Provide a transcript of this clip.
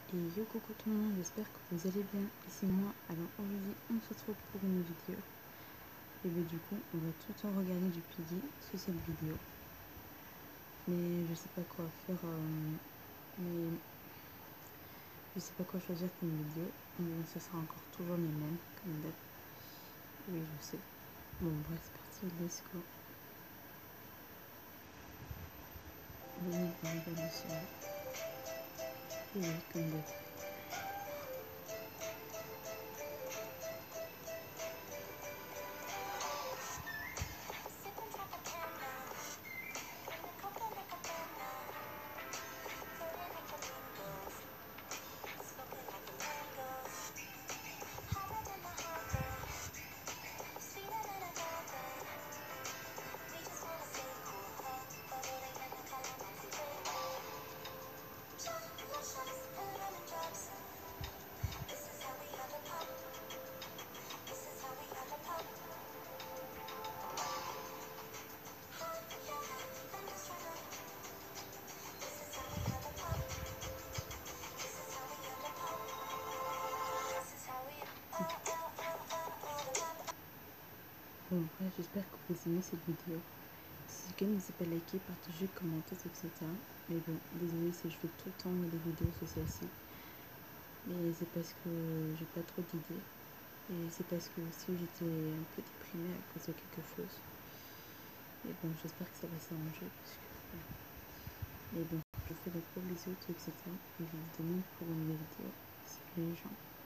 Et yo coucou tout le monde, j'espère que vous allez bien, ici moi. Alors aujourd'hui on se retrouve pour une vidéo. Et bien du coup on va tout le temps regarder du pilier sur cette vidéo. Mais je sais pas quoi faire, mais je sais pas quoi choisir comme vidéo. Mais ce sera encore toujours les mêmes, comme d'hab. Oui je sais. Bon bref c'est parti, let's go. Venez de regarder ça. Et oui comme d'hab. Bon bref, j'espère que vous aimez cette vidéo. Si c'est le cas, n'hésitez pas à liker, partager, commenter, etc. Mais bon, désolé si je fais tout le temps des vidéos sur celle-ci. Mais c'est parce que j'ai pas trop d'idées. Et c'est parce que aussi j'étais un peu déprimée à cause de quelque chose. Mais bon, j'espère que ça va s'arranger. Parce que... Mais bon, je vous fais de gros bisous, etc. Et je vous demande pour une nouvelle vidéo. Salut les gens.